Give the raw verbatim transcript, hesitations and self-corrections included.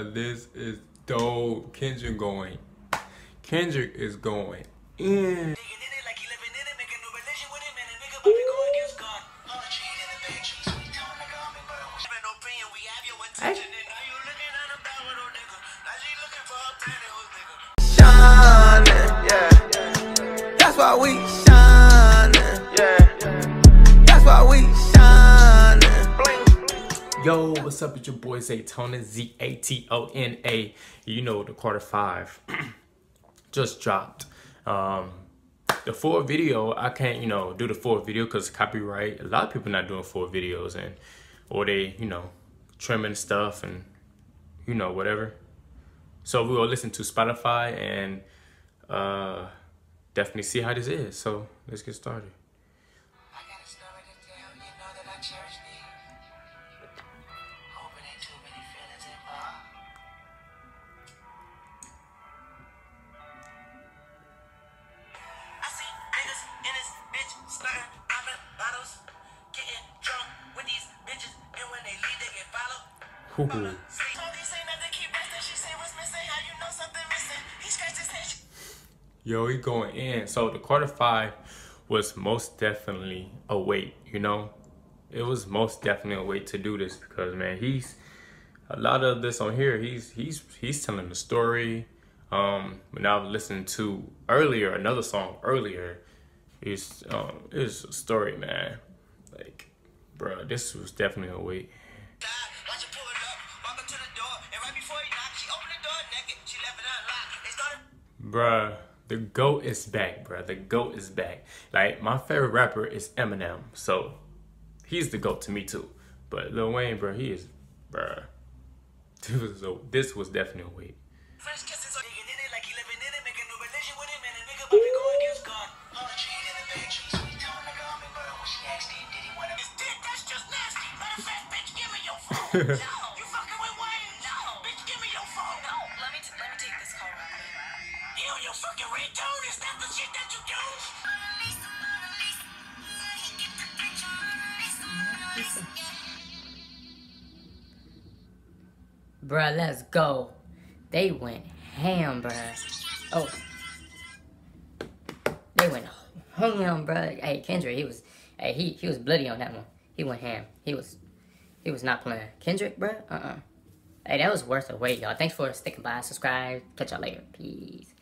Bruh, this is dope. Kendrick going. Kendrick is going in. Hey. Shining, yeah. That's why we shining, yeah. That's why we shining. Yo, what's up? It's your boy Zaytona, Z A T O N A. You know the quarter five just dropped. Um, the full video, I can't, you know, do the full video because copyright. A lot of people not doing full videos, and or they, you know, trimming stuff and you know whatever. So we will listen to Spotify and uh, definitely see how this is. So let's get started. I got a story to tell, you know that I cherish me. Hope it ain't too many feelings involved. I see niggas in this bitch slurring, popping bottles, getting drunk with these bitches, and when they leave, they get followed. Ooh. Yo, he going in. So the quarter five was most definitely a wait, you know? It was most definitely a wait to do this because, man, he's a lot of this on here. He's he's he's telling the story. Um, when I was listening to earlier, another song earlier, it's um it's a story, man. Like, bro, this was definitely a wait. Bruh, the GOAT is back, bruh. The GOAT is back. Like, my favorite rapper is Eminem, so he's the GOAT to me too. But Lil Wayne, bruh, he is, bruh. This was, a, this was definitely a wait. Your fucking ringtone, is that the shit that you do? Bruh, let's go. They went ham, bruh. Oh. They went ham, bruh. Hey, Kendrick, he was hey, he he was bloody on that one. He went ham. He was he was not playing. Kendrick, bruh? Uh-uh. Hey, that was worth the wait, y'all. Thanks for sticking by. Subscribe. Catch y'all later. Peace.